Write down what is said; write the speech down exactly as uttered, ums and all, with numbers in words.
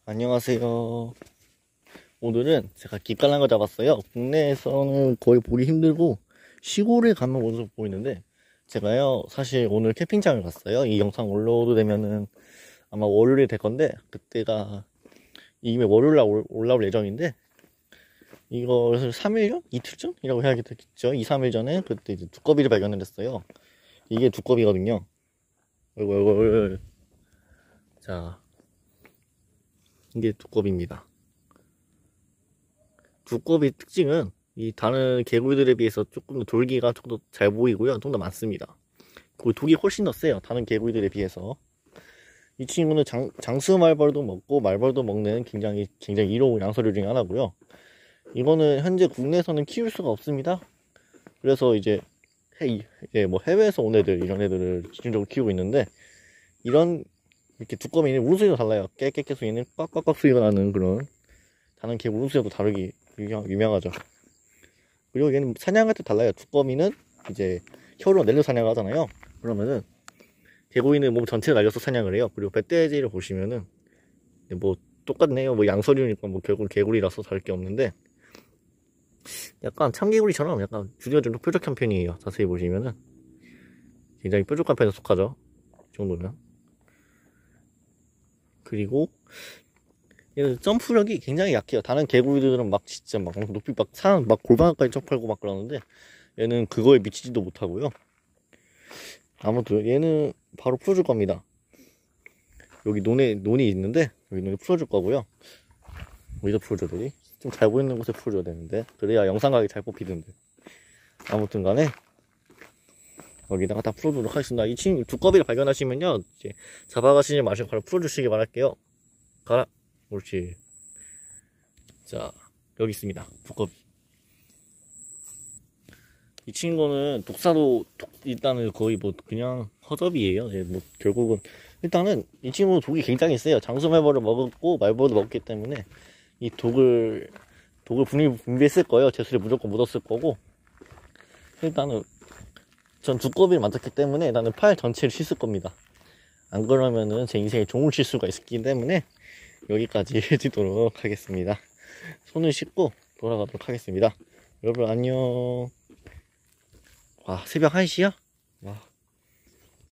안녕하세요. 오늘은 제가 기깔난 거 잡았어요. 국내에서는 거의 보기 힘들고 시골에 가면 모습 보이는데, 제가요 사실 오늘 캠핑장을 갔어요. 이 영상 올라오도 되면은 아마 월요일이 될 건데, 그때가 이미 월요일 날 올라올 예정인데, 이것을 삼 일 전? 이틀 전이라고 해야겠죠. 이, 삼 일 전에 그때 이제 두꺼비를 발견을 했어요. 이게 두꺼비거든요. 어이구, 어이구, 어이구. 자, 이게 두꺼비입니다. 두꺼비 특징은 이 다른 개구리들에 비해서 조금 더 돌기가 조금 더 잘 보이고요. 좀 더 많습니다. 그리고 독이 훨씬 더 세요. 다른 개구리들에 비해서. 이 친구는 장, 장수 말벌도 먹고 말벌도 먹는 굉장히 굉장히 이로운 양서류 중에 하나고요. 이거는 현재 국내에서는 키울 수가 없습니다. 그래서 이제 해, 이제 뭐 해외에서 온 애들, 이런 애들을 집중적으로 키우고 있는데, 이런 이렇게 두꺼비는 울음소리가 달라요. 깨깨깨 소리는 꽉꽉꽉 소리가 나는 그런, 다른 개구리 울음소리도 다르기 유명, 유명하죠. 그리고 얘는 사냥할 때 달라요. 두꺼비는 이제 혀로 낼려 사냥을 하잖아요. 그러면은 개구리는 몸 전체를 날려서 사냥을 해요. 그리고 멧돼지를 보시면은 뭐 똑같네요. 뭐 양서류니까 뭐 결국 개구리라서 다를 게 없는데, 약간 참개구리처럼 약간 주디가 좀 뾰족한 편이에요. 자세히 보시면은 굉장히 뾰족한 편에 속하죠. 이 정도면. 그리고 얘는 점프력이 굉장히 약해요. 다른 개구리들은 막 진짜 막 높이 막 산, 막 골반까지 점프하고 막 그러는데, 얘는 그거에 미치지도 못하고요. 아무튼 얘는 바로 풀어줄 겁니다. 여기 논에, 논이 있는데 여기 논에 풀어줄 거고요. 어디다 풀어줘야 되지? 좀 잘 보이는 곳에 풀어줘야 되는데, 그래야 영상각이 잘 뽑히던데. 아무튼 간에 여기다가 다 풀어주도록 하겠습니다. 이 친구 두꺼비를 발견하시면요, 이제 잡아가시지 마시고 바로 풀어주시기 바랄게요. 가라. 옳지. 자, 여기 있습니다. 두꺼비. 이 친구는 독사도 독, 일단은 거의 뭐 그냥 허접이에요. 예, 뭐 결국은 일단은 이 친구는 독이 굉장히 세요. 장수 말벌을 먹었고 말벌도 먹기 때문에 이 독을 독을 분명히 분비했을 거예요. 제술에 무조건 묻었을 거고, 일단은 전 두꺼비를 만졌기 때문에 나는 팔 전체를 씻을 겁니다. 안 그러면은 제 인생에 종을 칠 수가 있기 때문에 여기까지 해주도록 하겠습니다. 손을 씻고 돌아가도록 하겠습니다. 여러분 안녕. 와, 새벽 한 시야?